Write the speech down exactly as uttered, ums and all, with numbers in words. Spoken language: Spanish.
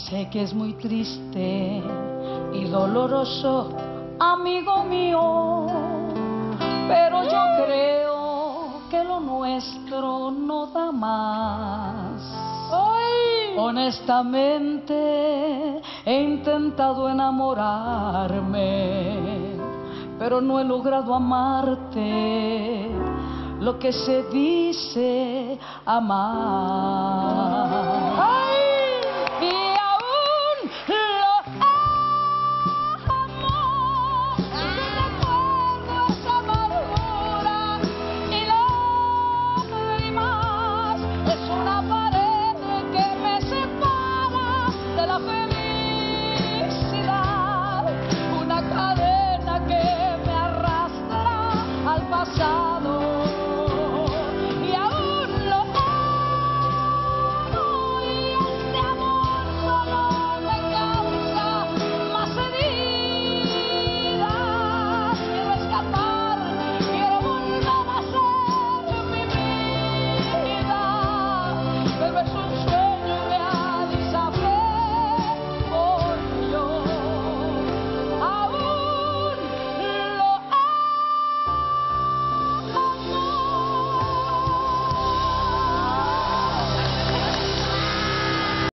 Sé que es muy triste y doloroso, amigo mío, pero yo creo que lo nuestro no da más. ¡Ay! Honestamente he intentado enamorarme, pero no he logrado amarte lo que se dice amar. ¡Ay!